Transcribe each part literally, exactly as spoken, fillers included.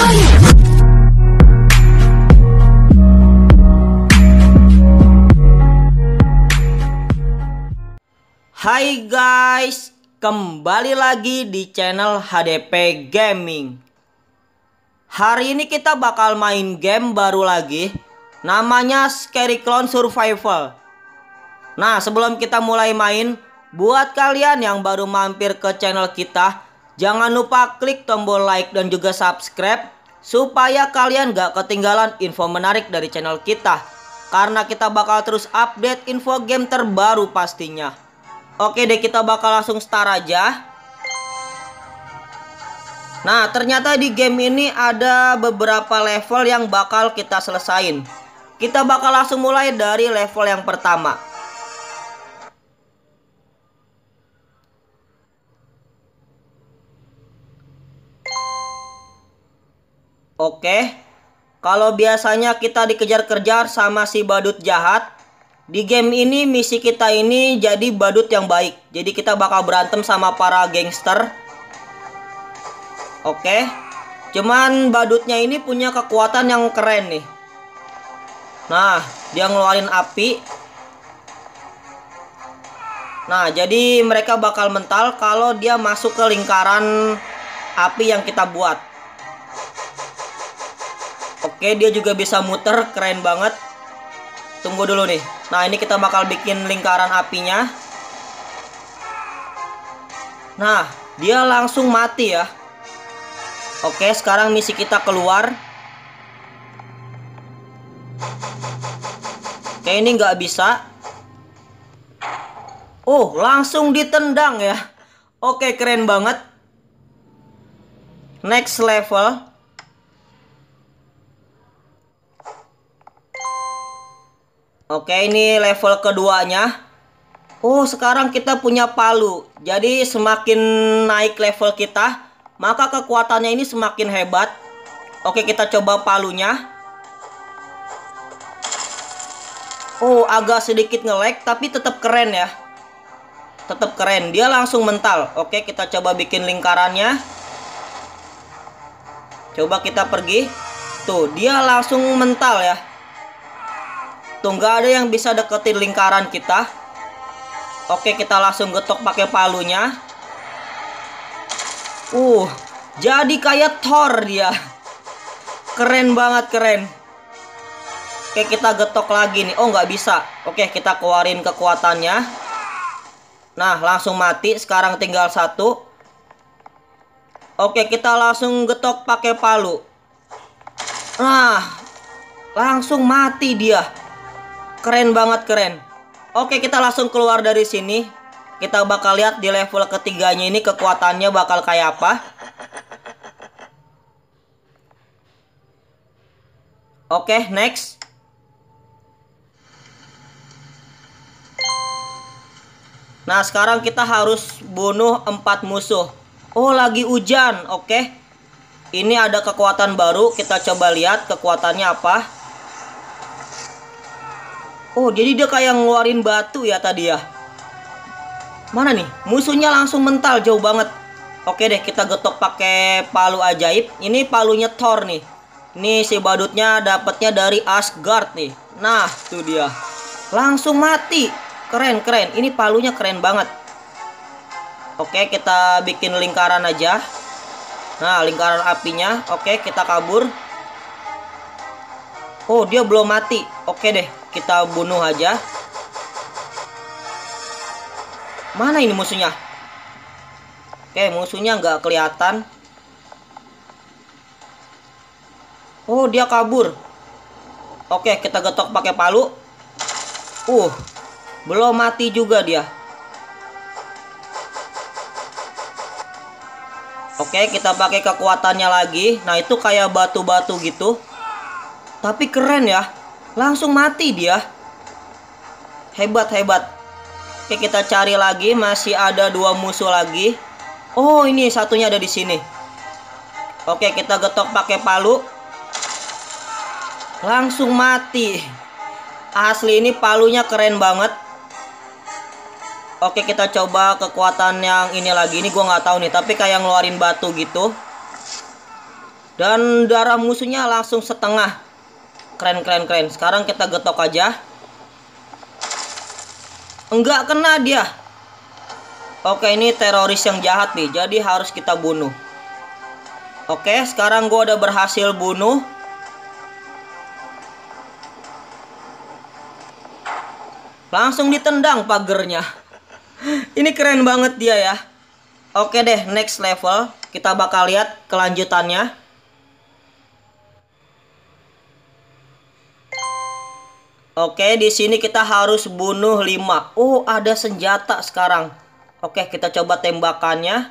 Hai guys, kembali lagi di channel H D P Gaming. Hari ini kita bakal main game baru lagi, namanya Scary Clown Survival. Nah, sebelum kita mulai main, buat kalian yang baru mampir ke channel kita, jangan lupa klik tombol like dan juga subscribe, supaya kalian gak ketinggalan info menarik dari channel kita, karena kita bakal terus update info game terbaru pastinya. Oke deh, kita bakal langsung start aja. Nah, ternyata di game ini ada beberapa level yang bakal kita selesain. Kita bakal langsung mulai dari level yang pertama. Oke, kalau biasanya kita dikejar-kejar sama si badut jahat, di game ini misi kita ini jadi badut yang baik. Jadi kita bakal berantem sama para gangster. Oke, cuman badutnya ini punya kekuatan yang keren nih. Nah, dia ngeluarin api. Nah, jadi mereka bakal mental kalau dia masuk ke lingkaran api yang kita buat. Oke, dia juga bisa muter, keren banget. Tunggu dulu nih. Nah, ini kita bakal bikin lingkaran apinya. Nah, dia langsung mati ya. Oke, sekarang misi kita keluar. Oke, ini nggak bisa. Oh, langsung ditendang ya. Oke, keren banget. Next level. Oke, ini level keduanya. Oh, sekarang kita punya palu. Jadi semakin naik level kita, maka kekuatannya ini semakin hebat. Oke, kita coba palunya. Oh, agak sedikit nge-lag, tapi tetap keren ya. Tetap keren, dia langsung mental. Oke, kita coba bikin lingkarannya. Coba kita pergi. Tuh, dia langsung mental ya. Tuh, nggak ada yang bisa deketin lingkaran kita. Oke, kita langsung getok pakai palunya. Uh, jadi kayak Thor dia. Keren banget, keren. Oke, kita getok lagi nih. Oh, nggak bisa. Oke, kita keluarin kekuatannya. Nah, langsung mati. Sekarang tinggal satu. Oke, kita langsung getok pakai palu. Nah, langsung mati dia. Keren banget, keren. Oke, kita langsung keluar dari sini. Kita bakal lihat di level ketiganya ini kekuatannya bakal kayak apa. Oke, next. Nah, sekarang kita harus bunuh empat musuh. Oh, lagi hujan. Oke. Ini ada kekuatan baru. Kita coba lihat kekuatannya apa. Oh, jadi dia kayak ngeluarin batu ya tadi ya. Mana nih? Musuhnya langsung mental jauh banget. Oke deh, kita getok pakai palu ajaib. Ini palunya Thor nih. Ini si badutnya dapatnya dari Asgard nih. Nah, tuh dia. Langsung mati. Keren, keren. Ini palunya keren banget. Oke, kita bikin lingkaran aja. Nah, lingkaran apinya. Oke, kita kabur. Oh, dia belum mati. Oke deh, kita bunuh aja. Mana ini musuhnya? Oke, musuhnya nggak kelihatan. Oh, dia kabur. Oke, kita getok pakai palu. Uh, belum mati juga dia. Oke, kita pakai kekuatannya lagi. Nah, itu kayak batu-batu gitu. Tapi keren ya. Langsung mati dia. Hebat, hebat. Oke, kita cari lagi. Masih ada dua musuh lagi. Oh, ini satunya ada di sini. Oke, kita getok pakai palu. Langsung mati. Asli ini palunya keren banget. Oke, kita coba kekuatan yang ini lagi. Ini gue nggak tahu nih, tapi kayak ngeluarin batu gitu. Dan darah musuhnya langsung setengah. Keren, keren, keren. Sekarang kita getok aja. Enggak kena dia. Oke, ini teroris yang jahat nih. Jadi harus kita bunuh. Oke, sekarang gue udah berhasil bunuh. Langsung ditendang pagernya. Ini keren banget dia ya. Oke deh, next level. Kita bakal lihat kelanjutannya. Oke, di sini kita harus bunuh lima. Oh, ada senjata sekarang. Oke, kita coba tembakannya.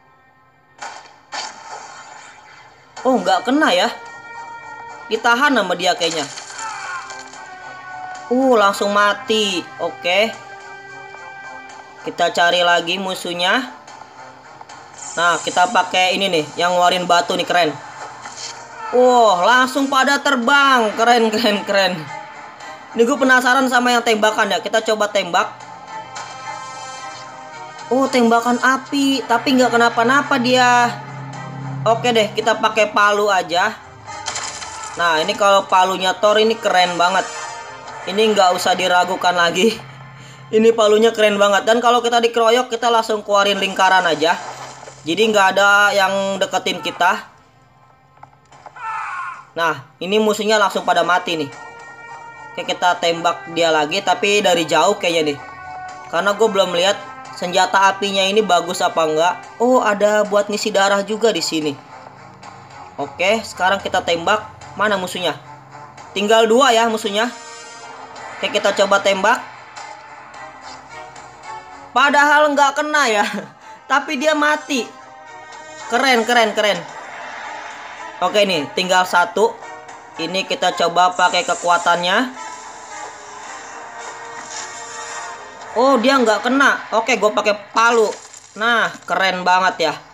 Oh, nggak kena ya. Ditahan sama dia kayaknya. Uh, langsung mati. Oke. Kita cari lagi musuhnya. Nah, kita pakai ini nih, yang ngeluarin batu nih, keren. Wow, langsung pada terbang. Keren, keren, keren. Ini gue penasaran sama yang tembakan ya. Kita coba tembak. Oh, tembakan api. Tapi nggak kenapa-napa dia. Oke deh, kita pakai palu aja. Nah, ini kalau palunya Thor ini keren banget. Ini nggak usah diragukan lagi. Ini palunya keren banget. Dan kalau kita dikeroyok, kita langsung keluarin lingkaran aja. Jadi nggak ada yang deketin kita. Nah, ini musuhnya langsung pada mati nih. Oke, kita tembak dia lagi, tapi dari jauh kayaknya nih. Karena gue belum lihat senjata apinya ini bagus apa enggak. Oh, ada buat ngisi darah juga di sini. Oke, sekarang kita tembak. Mana musuhnya? Tinggal dua ya musuhnya. Oke, kita coba tembak. Padahal nggak kena ya. Tapi dia mati. Keren, keren, keren. Oke nih, tinggal satu. Ini kita coba pakai kekuatannya. Oh, dia nggak kena. Oke, gue pakai palu. Nah, keren banget ya.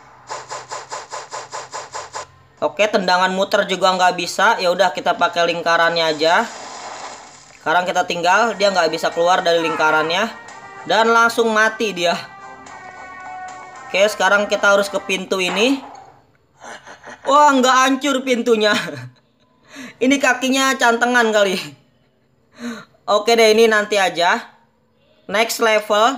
Oke, tendangan muter juga nggak bisa. Ya udah, kita pakai lingkarannya aja. Sekarang kita tinggal, dia nggak bisa keluar dari lingkarannya. Dan langsung mati dia. Oke, sekarang kita harus ke pintu ini. Wah, nggak hancur pintunya. Ini kakinya cantengan kali. Oke deh, ini nanti aja. Next level.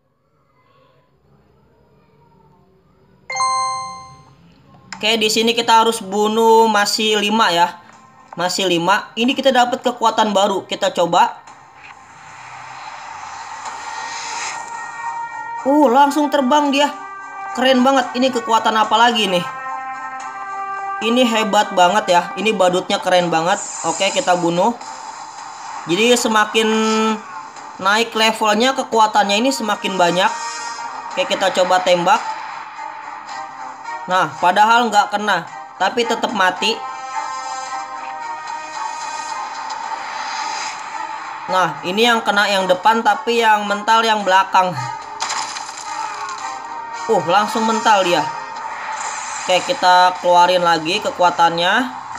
Oke, di sini kita harus bunuh masih lima ya. Masih lima. Ini kita dapat kekuatan baru. Kita coba. Uh, langsung terbang dia. Keren banget. Ini kekuatan apa lagi nih? Ini hebat banget ya. Ini badutnya keren banget. Oke, kita bunuh. Jadi semakin naik levelnya, kekuatannya ini semakin banyak. Oke, kita coba tembak. Nah, padahal nggak kena, tapi tetap mati. Nah, ini yang kena yang depan, tapi yang mental yang belakang. Uh, langsung mental dia. Oke, kita keluarin lagi kekuatannya.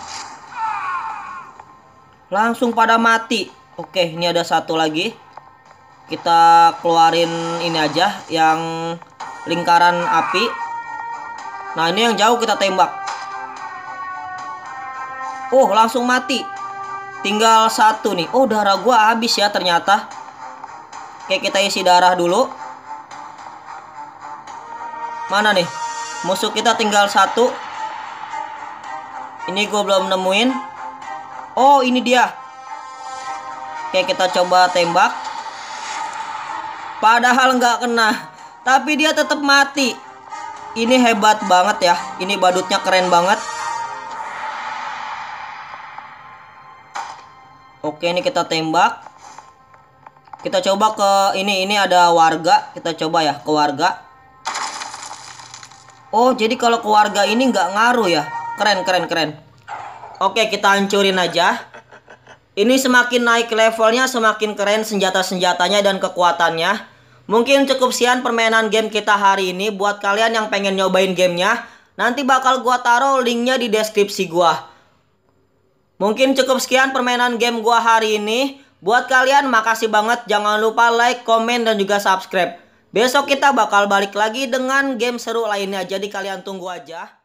Langsung pada mati. Oke, ini ada satu lagi. Kita keluarin ini aja, yang lingkaran api. Nah, ini yang jauh kita tembak. Oh, langsung mati. Tinggal satu nih. Oh, darah gua habis ya ternyata. Oke, kita isi darah dulu. Mana nih? Musuh kita tinggal satu. Ini gue belum nemuin. Oh, ini dia. Oke, kita coba tembak. Padahal nggak kena, tapi dia tetap mati. Ini hebat banget ya. Ini badutnya keren banget. Oke, ini kita tembak. Kita coba ke ini. Ini ada warga. Kita coba ya ke warga. Oh, jadi kalau ke warga ini nggak ngaruh ya. Keren, keren, keren. Oke, kita hancurin aja. Ini semakin naik levelnya, semakin keren senjata-senjatanya dan kekuatannya. Mungkin cukup sekian permainan game kita hari ini. Buat kalian yang pengen nyobain gamenya, nanti bakal gua taruh linknya di deskripsi gua. Mungkin cukup sekian permainan game gua hari ini. Buat kalian makasih banget. Jangan lupa like, komen, dan juga subscribe. Besok kita bakal balik lagi dengan game seru lainnya. Jadi kalian tunggu aja.